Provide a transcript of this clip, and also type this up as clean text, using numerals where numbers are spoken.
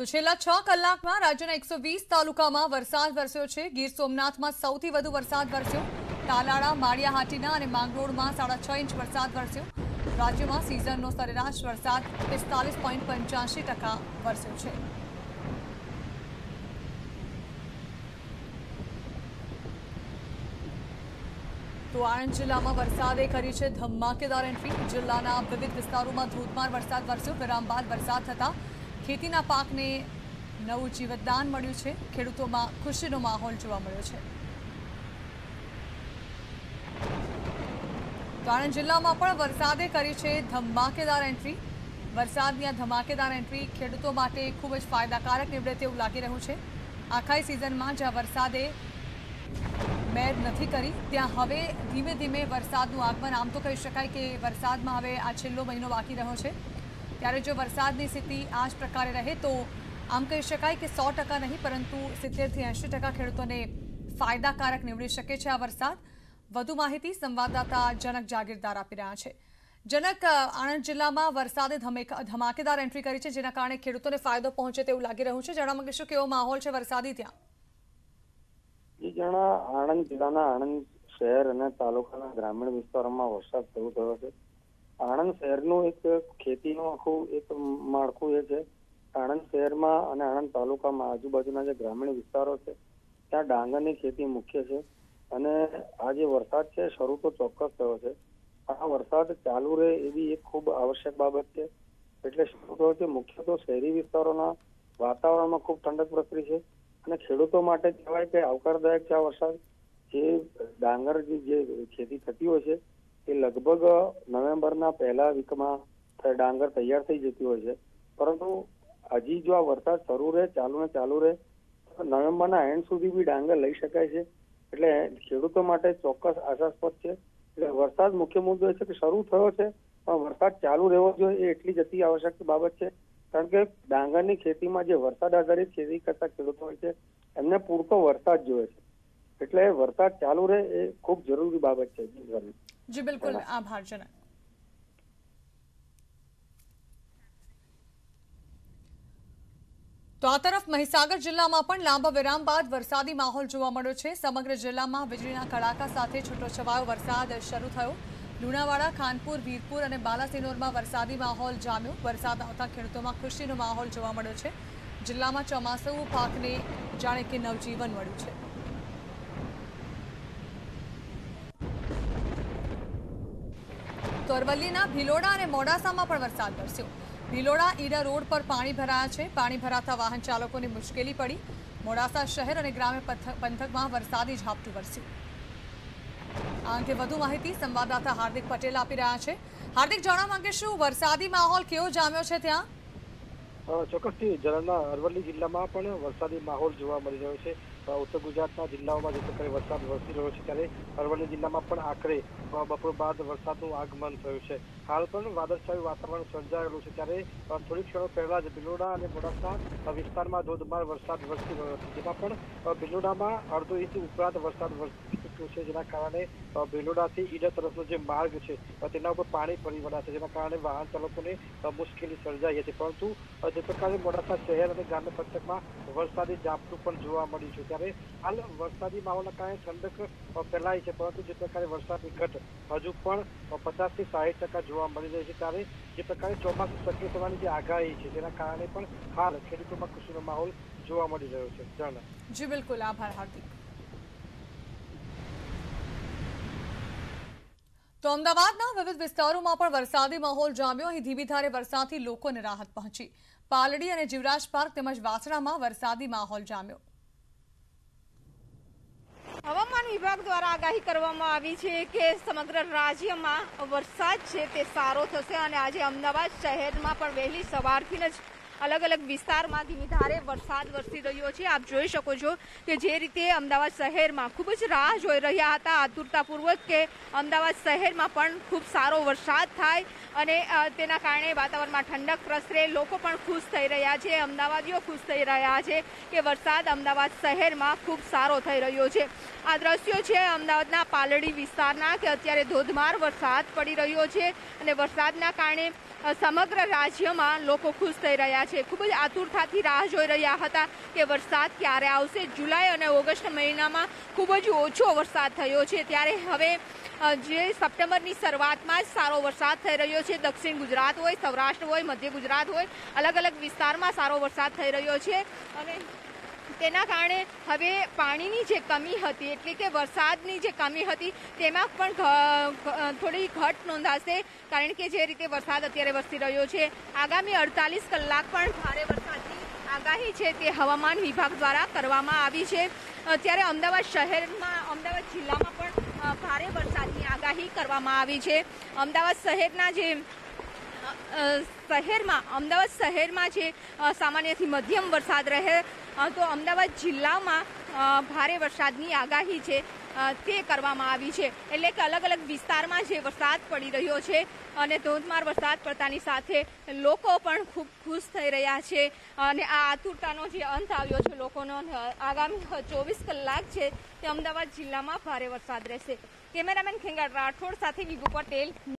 તો છેલ્લા 6 કલાકમાં રાજ્યના 120 તાલુકામાં વરસાદ વરસ્યો છે। ગીર સોમનાથમાં સૌથી વધુ વરસાદ વરસ્યો। તાલાળા, માળિયાહાટીના અને માંગરોળમાં 6.5 ઇંચ વરસાદ વરસ્યો। રાજ્યમાં સિઝનનો સરેરાશ વરસાદ 45.85% વરસ્યો છે। તો આણંદ જિલ્લામાં વરસાદે કરી છે ધમાકેદાર એન્ટ્રી। જિલ્લાના વિવિધ વિસ્તારોમાં ધોધમાર વરસાદ વરસ્યો। વિરામ બાદ વરસાદ થતા ખેતીના પાકને નવું જીવતદાન મળ્યું છે। ખેડૂતોમાં ખુશીનો માહોલ જોવા મળ્યો છે। તો આણંદ જિલ્લામાં પણ વરસાદે કરી છે ધમાકેદાર એન્ટ્રી। વરસાદની આ ધમાકેદાર એન્ટ્રી ખેડૂતો માટે ખૂબ જ ફાયદાકારક નીવડે તેવું લાગી રહ્યું છે। આખાઈ સિઝનમાં જ્યાં વરસાદે મેર નથી કરી ત્યાં હવે ધીમે ધીમે વરસાદનું આગમન। આમ તો કહી શકાય કે વરસાદમાં હવે આ છેલ્લો મહિનો બાકી રહ્યો છે, ત્યારે જો વરસાદની સ્થિતિ આ જ પ્રકારે રહે તો આમ કહી શકાય કે 100% નહીં પરંતુ 70 થી 80% ખેડૂતોને ફાયદાકારક નીવડી શકે છે આ વરસાદ। વધુ માહિતી સંવાદદાતા જનક જાગીરદાર આપી રહ્યા છે। જનક, આણંદ જિલ્લામાં વરસાદે ધમાકેદાર એન્ટ્રી કરી છે, જેના કારણે ખેડૂતોને ફાયદો પહોંચે તેવું લાગી રહ્યું છે। જણાવવા માંગીશું કેવો માહોલ છે વરસાદી ત્યાં? આણંદ જિલ્લાના આણંદ શહેર અને તાલુકાના ગ્રામીણ વિસ્તારોમાં વરસાદ શરૂ થયો છે। આણંદ શહેરનું એક ખેતીનું આખું એક માળખું એ છે। આણંદ શહેરમાં અને આણંદ તાલુકામાં આજુબાજુના જે ગ્રામીણ વિસ્તારો છે ત્યાં ડાંગરની ખેતી મુખ્ય છે અને આ જે વરસાદ છે શરૂ તો ચોક્કસ થયો છે। આ વરસાદ ચાલુ રહે એવી એક ખૂબ આવશ્યક બાબત છે, એટલે શરૂ થયો છે। મુખ્ય તો શહેરી વિસ્તારોના વાતાવરણમાં ખૂબ ઠંડક પ્રસરી છે અને ખેડૂતો માટે કહેવાય કે આવકારદાયક છે આ વરસાદ। જે ડાંગરની જે ખેતી થતી હોય છે એ લગભગ નવેમ્બરના પહેલા વીકમાં ડાંગર તૈયાર થઈ જતી હોય છે, પરંતુ હજી જો આ વરસાદ શરૂ રહે ચાલુ રહે તો નવેમ્બરના એન્ડ સુધી બી ડાંગર લઈ શકાય છે, એટલે ખેડૂતો માટે ચોક્કસ આશાસ્પદ છે। એટલે વરસાદ મુખ્ય મુદ્દો એ છે કે શરૂ થયો છે પણ વરસાદ ચાલુ રહેવો જોઈએ એ એટલી જ અતિ આવશ્યક બાબત છે, કારણ કે ડાંગરની ખેતીમાં જે વરસાદ આધારિત ખેતી કરતા ખેડૂતો હોય છે એમને પૂરતો વરસાદ જોઈએ છે, એટલે વરસાદ ચાલુ રહે એ ખૂબ જરૂરી બાબત છે। જી બિલકુલ, આભાર જનક। તો આ તરફ મહીસાગર જિલ્લામાં પણ લાંબા વિરામ બાદ વરસાદી માહોલ જોવા મળ્યો છે। સમગ્ર જિલ્લામાં વીજળીના કડાકા સાથે છૂટોછવાયો વરસાદ શરૂ થયો। લુણાવાડા, ખાનપુર, વીરપુર અને બાલાસિનોરમાં વરસાદી માહોલ જામ્યો। વરસાદ આવતા ખેડૂતોમાં ખુશીનો માહોલ જોવા મળ્યો છે। જિલ્લામાં ચોમાસુ પાકને જાણે કે નવજીવન મળ્યું છે। તો અરવલ્લીના ભિલોડા અને મોડાસામાં પણ વરસાદ વરસ્યો। ભિલોડા ઈડા રોડ પર પાણી ભરાયા છે। પાણી ભરાતા વાહન ચાલકોને મુશ્કેલી પડી। મોડાસા શહેર અને ગ્રામ્ય પંથકમાં વરસાદી ઝાપટું વરસ્યું। આ અંગે વધુ માહિતી સંવાદદાતા હાર્દિક પટેલ આપી રહ્યા છે। હાર્દિક, જાણવા માંગીશું વરસાદી માહોલ કેવો જામ્યો છે ત્યાં? ચોક્કસથી અરવલ્લી જિલ્લામાં પણ વરસાદી માહોલ જોવા મળી રહ્યો છે। ઉત્તર ગુજરાતના જિલ્લાઓમાં જે પ્રકારે વરસાદ વરસી રહ્યો છે ત્યારે અરવલ્લી જિલ્લામાં પણ આખરે બપોર બાદ વરસાદનું આગમન થયું છે। હાલ પણ વાદળછાયું વાતાવરણ સર્જાયેલું છે, ત્યારે થોડીક ક્ષણો પહેલા જ ભિલોડા અને મોડાસા વિસ્તારમાં ધોધમાર વરસાદ વરસી રહ્યો હતો, જેમાં પણ ભિલોડામાં અડધો ઇંચ ઉપરાંત વરસાદ વરસી ચૂક્યો છે, જેના કારણે ભિલોડાથી ઈડા તરફનો જે માર્ગ છે તેના ઉપર પાણી ફરી વળ્યા છે, જેના કારણે વાહન ચાલકોને મુશ્કેલી સર્જાઈ હતી। પરંતુ જે પ્રકારે મોડાસા શહેર અને ગ્રામ્ય પંથકમાં વરસાદી ઝાપટું પણ જોવા મળ્યું છે, ત્યારે હાલ વરસાદી માહોલના કારણે ઠંડક ફેલાઈ છે, પરંતુ જે પ્રકારે વરસાદની ઘટ હજુ પણ 50 થી 60% જોવા મળી રહી છે। ત્યારે જે પ્રકારે ચોમાસું સક્રિય થવાની જે આગાહી છે તેના કારણે પણ હાલ ખેડૂતોમાં ખુશીનો માહોલ જોવા મળી રહ્યો છે। જી બિલકુલ, આભાર હાર્દિક। તો અમદાવાદના વિવિધ વિસ્તારોમાં પણ વરસાદી માહોલ જામ્યો। અહીં ધીમી ધારે વરસાદથી લોકોને રાહત પહોંચી। પાલડી અને જીવરાજ પાર્ક તેમજ વાસણામાં વરસાદી માહોલ જામ્યો। હવામાન વિભાગ દ્વારા આગાહી કરવામાં આવી છે કે સમગ્ર રાજ્યમાં વરસાદ છે તે સારો થશે અને આજે અમદાવાદ શહેરમાં પણ વહેલી સવારથી જ અલગ અલગ વિસ્તારમાં ધીમી ધારે વરસાદ વરસી રહ્યો છે। આપ જોઈ શકો છો કે જે રીતે અમદાવાદ શહેરમાં ખૂબ જ રાહ જોઈ રહ્યા હતા આતુરતાપૂર્વક કે અમદાવાદ શહેરમાં પણ ખૂબ સારો વરસાદ થાય અને તેના કારણે વાતાવરણમાં ઠંડક પ્રસરે। લોકો પણ ખુશ થઈ રહ્યા છે, અમદાવાદીઓ ખુશ થઈ રહ્યા છે કે વરસાદ અમદાવાદ શહેરમાં ખૂબ સારો થઈ રહ્યો છે। આ દ્રશ્યો છે અમદાવાદના પાલડી વિસ્તારના કે અત્યારે ધોધમાર વરસાદ પડી રહ્યો છે અને વરસાદના કારણે સમગ્ર રાજ્યમાં લોકો ખુશ થઈ રહ્યા છે। છે ખૂબ જ આતુરતાથી રાહ જોઈ રહ્યા હતા કે વરસાદ ક્યારે આવશે. જુલાઈ અને ઓગસ્ટ મહિનામાં ખૂબ જ ઓછો વરસાદ થયો છે, ત્યારે હવે જે સપ્ટેમ્બરની શરૂઆતમાં જ સારો વરસાદ થઈ રહ્યો છે. દક્ષિણ ગુજરાત હોય, સૌરાષ્ટ્ર હોય, મધ્ય ગુજરાત હોય, અલગ અલગ વિસ્તારમાં સારો વરસાદ થઈ રહ્યો છે અને તેના કારણે હવે પાણીની જે કમી હતી એટલે કે વરસાદની જે કમી હતી તેમાં પણ થોડી ઘટ નોંધાશે, કારણ કે જે રીતે વરસાદ અત્યારે વરસી રહ્યો છે. આગામી 48 કલાક પણ ભારે વરસાદની આગાહી છે તે હવામાન વિભાગ દ્વારા કરવામાં આવી છે. ત્યારે અમદાવાદ જિલ્લામાં પણ ભારે વરસાદની આગાહી કરવામાં આવી છે. અમદાવાદ શહેરમાં જે સામાન્યથી મધ્યમ વરસાદ રહે તો અમદાવાદ જિલ્લામાં ભારે વરસાદની આગાહી છે તે કરવામાં આવી છે. એટલે કે અલગ અલગ વિસ્તારમાં જે વરસાદ પડી રહ્યો છે અને ધોધમાર વરસાદ પડતાની સાથે લોકો પણ ખૂબ ખુશ થઈ રહ્યા છે અને આ આતુરતાનો જે અંત આવ્યો છે લોકોનો, આગામી 24 કલાક છે તે અમદાવાદ જિલ્લામાં ભારે વરસાદ રહેશે. કેમેરામેન ખેંગાર રાઠોડ સાથે વિભુ પટેલ.